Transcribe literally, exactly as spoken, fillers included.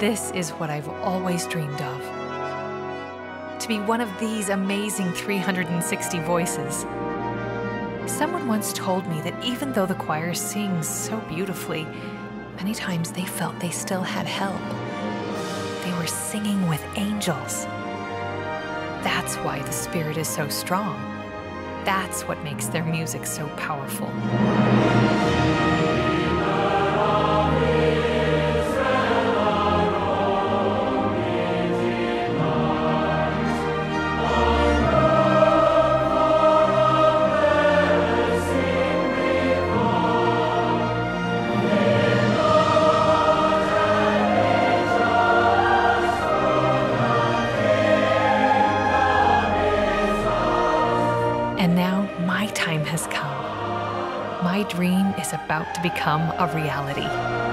This is what I've always dreamed of. To be one of these amazing three hundred sixty voices. Someone once told me that even though the choir sings so beautifully, many times they felt they still had help. They were singing with angels. That's why the Spirit is so strong. That's what makes their music so powerful. And now my time has come. My dream is about to become a reality.